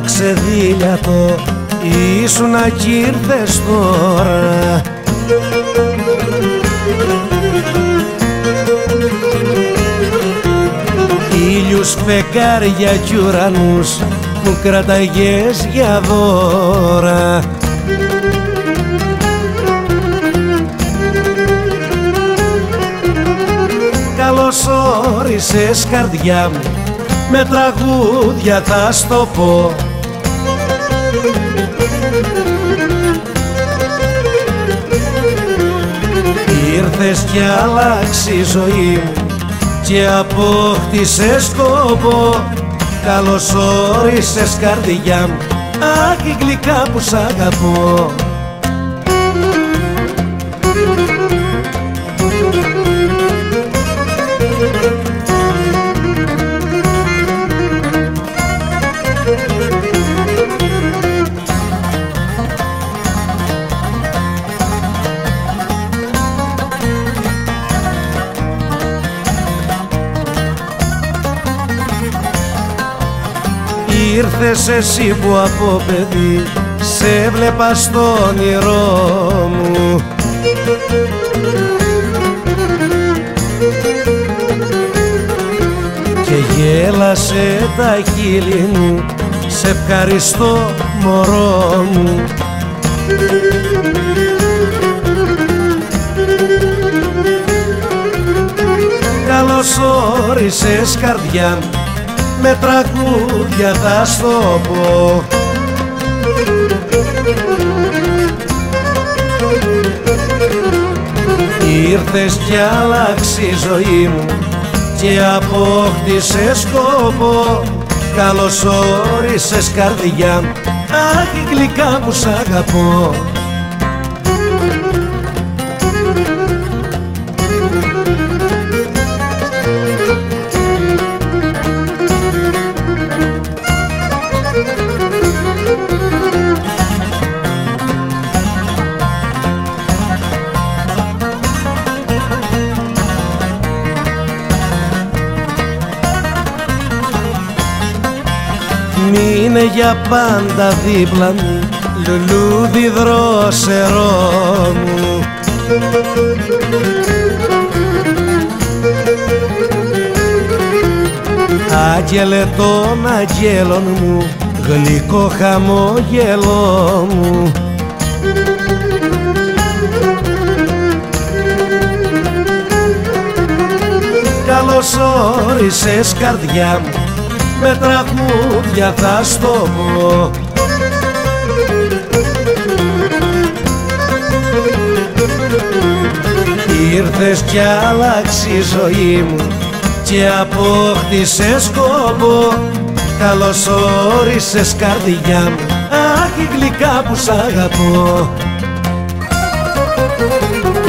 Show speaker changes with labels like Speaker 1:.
Speaker 1: ξεδίλιατο ήσουνα κι ήρθες τώρα. Ήλιους, φεγγάρια κι ουρανούς μου κραταγες για δώρα. Καλώς όρισες καρδιά μου, με τραγούδια θα στο πω. Ήρθες κι άλλαξε η ζωή μου και απόκτησες σκοπό. Καλώς όρισες καρδιά μου, αχ η γλυκά που σ' αγαπώ. Ήρθες εσύ που από παιδί σε βλέπα στο όνειρό μου. Και γέλασε τα χείλη μου, σε ευχαριστώ μωρό μου. Καλώς όρισες καρδιά μου, με τραγούδια θα στο πω. Ήρθες κι άλλαξε η ζωή μου και απόκτησες σκοπό. Καλώς όρισες καρδιά μου, αχ η γλυκά που σ' αγαπώ. Μείνε για πάντα δίπλα μου, λουλούδι δρόσερό μου. Άγγελε των αγγέλων μου, γλυκό χαμόγελό μου. Καλώς όρισες καρδιά μου, με τραγούδια θα στο πω. Ήρθες κι άλλαξε η ζωή μου και απόκτησες σκοπό. Καλώς όρισες καρδιά μου, αχ η γλυκά που σ' αγαπώ.